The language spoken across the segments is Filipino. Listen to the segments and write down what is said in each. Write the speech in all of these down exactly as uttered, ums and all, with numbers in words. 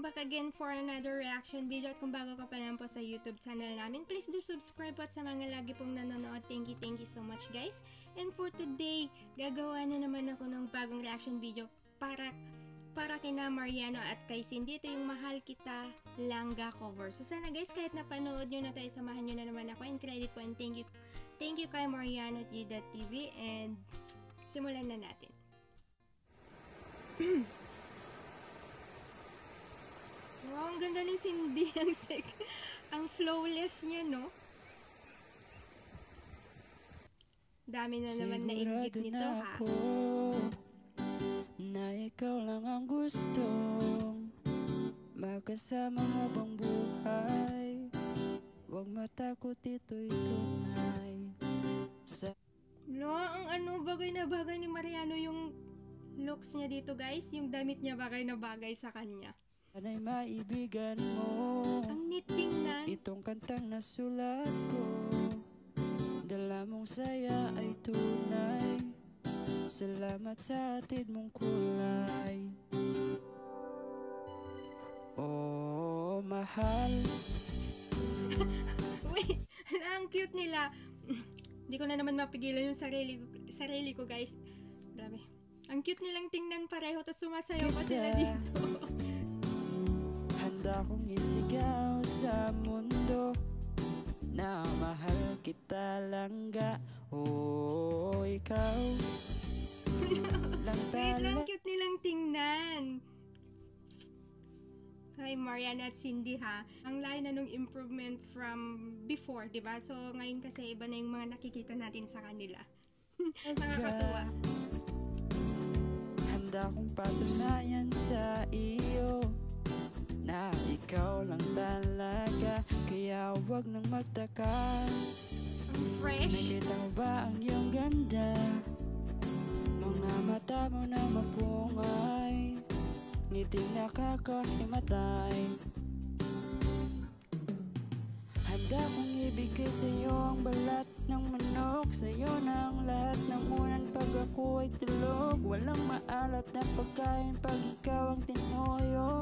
back again for another reaction video. At kung bago ka pa lang po sa YouTube channel namin, please do subscribe po. At sa mga lagi pong nanonood, thank you, thank you so much guys. And for today, gagawa na naman ako ng bagong reaction video para para kina Mariano at kay Cindy. Ito yung Mahal Kita Langga cover. So sana guys, kahit napanood nyo na tayo, samahan nyo na naman ako and credit po. And thank you, thank you kay Mariano at Yuda T V. And simulan na natin. Wow, ang ganda ni Cindy. Ang sick. Ang flawless niya, no? Dami na naman na ingit nito, ha? Ako, na ikaw lang ang gustong magkasama habang buhay. Huwag matakot, ito'y tunay. Sa no, ang ano, bagay na bagay ni Mariano yung looks niya dito, guys. Yung damit niya bagay na bagay sa kanya. Sana'y maibigan mo ang neat tingnan. Itong kantang nasulat ko, dala mong saya ay tunay. Salamat sa atid mong kulay. Oh, mahal. Wait, ang cute nila. Hindi ko na naman mapigilan yung sarili, sarili ko, guys. Grabe. Ang cute nilang tingnan pareho, tapos sumasayaw pa sila dito. Handa kong isigaw sa mundo na mahal kita langga. Oh, ikaw lang Wait lang, tala. cute nilang tingnan. Kay Mariano at Cindy, ha. Ang layo na nung improvement from before, diba? So, ngayon kasi iba na yung mga nakikita natin sa kanila. Nakakatuwa. Handa kong patunayan sa iyo na ikaw lang talaga. Kaya huwag nang magtaka. Ang fresh. Nakita mo ba ang iyong ganda? Mga mata mo na mapungay, ngiting nakakahimatay. Handa kong ibigay sa iyo ang balat ng manok. Sa iyo na ang lahat ng unan pag ako ay tulog. Walang maalat na pagkain pag ikaw ang tinuyo.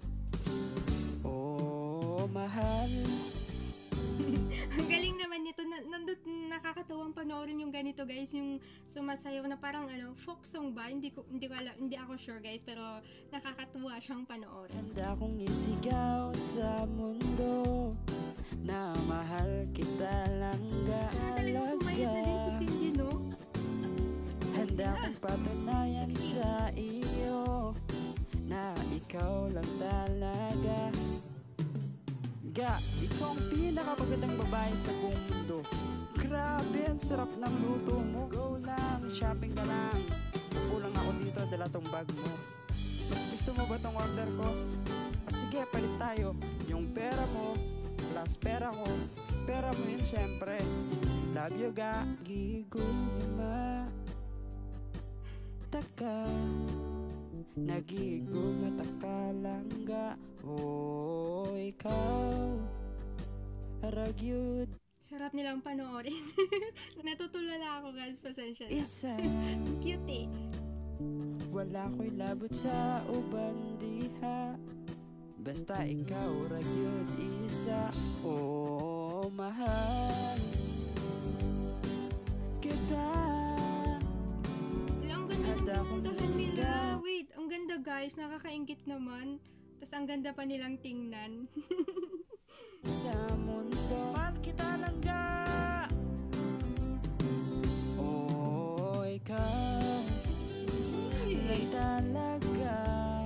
Oh, mahal. Ang galing naman nito. Nandun, nakakatuwang panoorin yung ganito, guys. Yung sumasayaw na parang ano, folk song ba? Hindi ko, hindi ko alam, hindi ako sure, guys. Pero nakakatuwa siyang panoorin. Handa kong isigaw sa mundo na mahal kita langga. Ah, talagang pumayat na din si Cindy, no? Handa kong patunayan sa iyo na ikaw lang talaga. Ga, ikaw ang pinakamagandang babae sa buong mundo. Grabe, ang sarap ng luto mo. Go lang, shopping ka lang. Kulang ako dito, dala tong bag mo. Mas gusto mo ba tong order ko? O sige, palit tayo. Yung pera mo plus pera ko, pera mo yun syempre. Love you, ga. Giguma taka, nagigumata ka langga. Oh, ikaw aragyud. Sarap nilang panoorin. Natutulala ako, guys. Pasensya na. Isa Cute, eh. wala ko'y labot sa uban diha. Basta ikaw ragyud isa. Oh, mahal kita. Ang ganda ng pinuntahan nila. Wait, ang ganda, guys. Nakakaingit naman. Tapos ang ganda pa nilang tingnan. Sa mundo, mahal kita langga. Oh, ikaw lang talaga.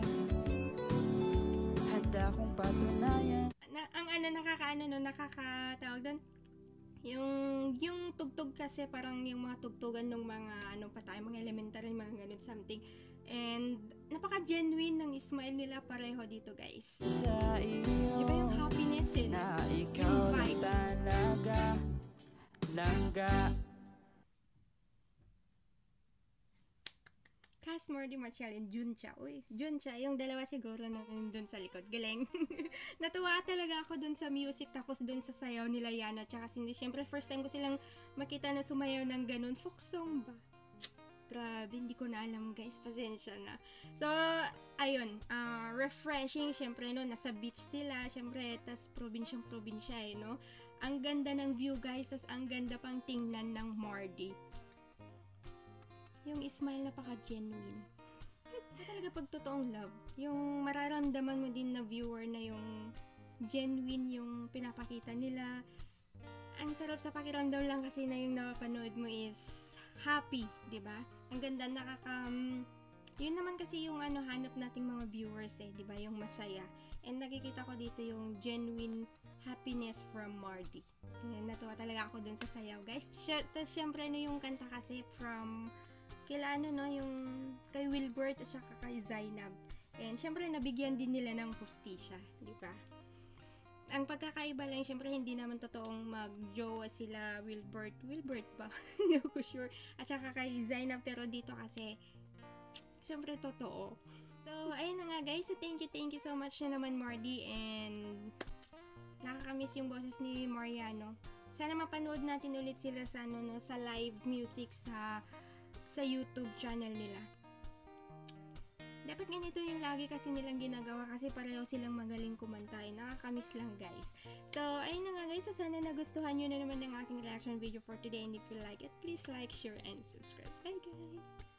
Handa kong patunayan. Na, ang ano, nakakaano, no, nakakatawag doon. Yung, yung tugtog kasi parang yung mga tugtugan ng mga, ano pa tayo, mga elementary, mga ganun something. And, napaka-genuine ng smile nila pareho dito, guys. Sa iyo, diba yung happiness, eh? na ikaw lang talaga langga. Castmore Di Marcial and Juncha. Uy, Juncha, yung dalawa siguro na dun sa likod. Galing. Natuwa talaga ako dun sa music, tapos dun sa sayaw nila Yana tsaka Cindy. Siyempre, first time ko silang makita na sumayaw ng ganun. Folk song ba? Grabe, hindi ko na alam guys, pasensya na. So, ayun, uh, refreshing, syempre no, nasa beach sila, syempre, tas probinsyang probinsya eh, no. Ang ganda ng view guys, tas ang ganda pang tingnan ng Mardi. Yung smile napaka-genuine. Ito talaga pag totoong love, yung mararamdaman mo din na viewer na yung genuine yung pinapakita nila. Ang sarap sa pakiramdam lang kasi na yung napapanood mo is happy, di ba? Ang ganda, nakaka... Um, yun naman kasi yung ano, hanap nating mga viewers eh, di ba? Yung masaya. And nakikita ko dito yung genuine happiness from Mardi. And natuwa talaga ako dun sa sayaw, guys. Tapos syempre, no, yung kanta kasi from kila ano, no, yung kay Wilbert at saka kay Zainab. And syempre, nabigyan din nila ng hustisya, di ba? Ang pagkakaiba lang, syempre hindi naman totoong mag-jowa sila Wilbert. Wilbert ba? Hindi ko sure. At saka kay Zainab, pero dito kasi, syempre totoo. So, ayun na nga guys. So, thank you, thank you so much na naman Mardi. And, nakakamiss yung boses ni Mariano. Sana mapanood natin ulit sila sa, ano, no, sa live music sa, sa YouTube channel nila. Dapat ganito yung lagi kasi nilang ginagawa kasi pareho silang magaling kumanta. Eh, nakakamiss lang guys. So, ayun na nga guys. So, sana nagustuhan nyo na naman ng aking reaction video for today. And if you like it, please like, share, and subscribe. Bye guys!